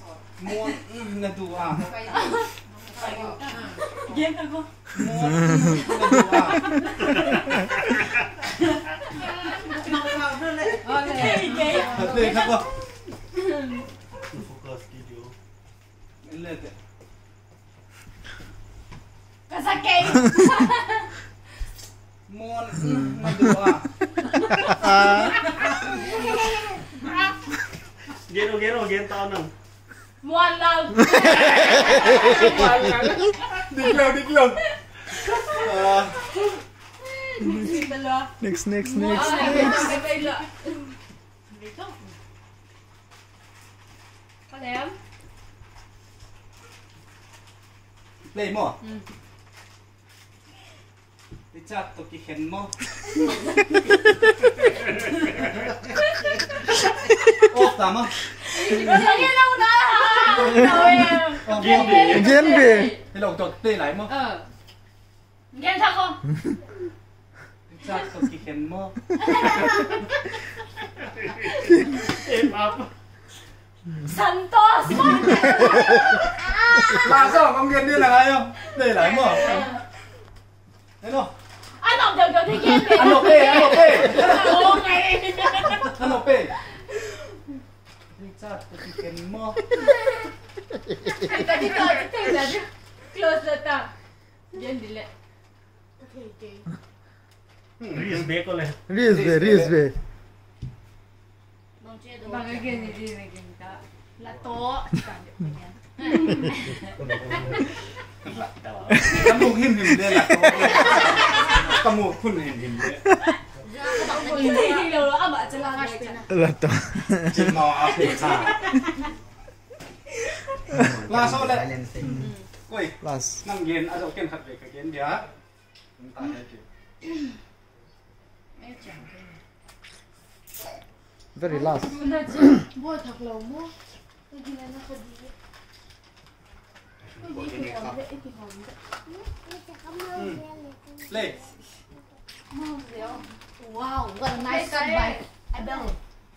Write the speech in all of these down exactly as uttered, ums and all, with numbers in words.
Muôn là đủ à? Game ako. Muôn là đủ à? Okay, game. Thật tuyệt thật không? Focus video. Lên kìa. Kasakay. Muôn là đủ à? Geno geno gen tao nang. Muan lang. Địch lều địch lều. Next, next, next, next. Có lém. Play mo. Đi chat tôi kì khen mo. Ốp tạm á. Lagi đâu đó hả? Rồi. Game về. Game về. Thế lộc tôi tê lại mo. Ờ. Game thật không? Đi chat tôi kì khen mo. Em up. Santos. Là sao con game đi là ai không? Tê lại mo. Thế không? Anh học được được thì game về. Anh nộp đi, anh nộp đi. Ồ ngày. Anh nộp đi. Đi chat tôi kì khen mo. Tadi kau kita dah close the tab. Jangan delete. Okay, okay. Reels back oleh. Reels về, Reels về. Bang again, again, again. Lato. Kamu him him dia lah. Kamu pun him him dia. Ini lo apa jalan Là to. Chỉ mò áp để xa. Là sao lại? Ôi, Last. năm gen, à dạo gen khát về cái gen dia. Chúng ta đây chứ. Very last. Buat thật lâu mua. Cái gì nó có gì? Lê. Wow, what a nice sunbite. Adele.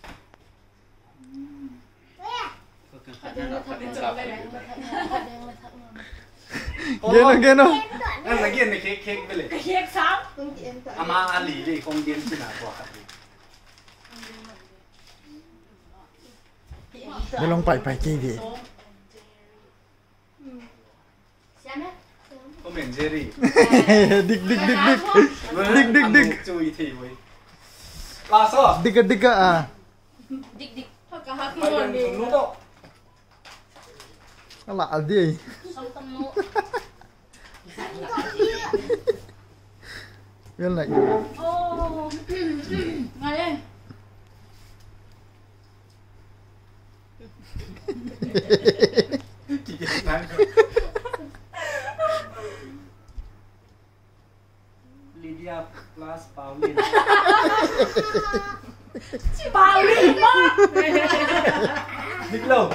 Geno, Geno. Anh là gen này khét khét với lệ. Khét sao? Ama Ali lệ con gen chứ nào quả. Để lông phải phải chi vậy? Có miền Jerry. Dik, dik, dik, dik. Dik, dik, dik. Chui thì với. Là sao? Dik, dik à? Dik dik. Pakai hati Phải orang gần nút đâu. Lạ gì? Bên này. Oh, ngay đây. Chỉ cái Lydia plus Pauline. Pauline mà. Địch lâu.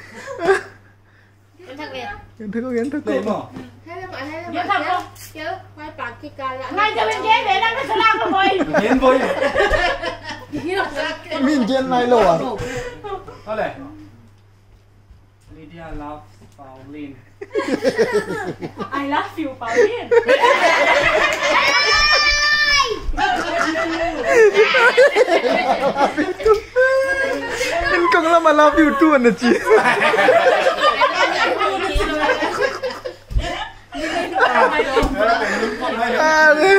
Em thật vậy. Kiến thức có kiến thức Đây không? mà. Thế là mọi thế là Game thật không? chứ quay bạc kia cả lại Ngay cho bên game để đang cái làm của mày. Gen vui. Min trên này lâu à? Thôi này. Lydia loves Pauline. I love you, Pauline. Anh không làm mà love you too anh chị. À,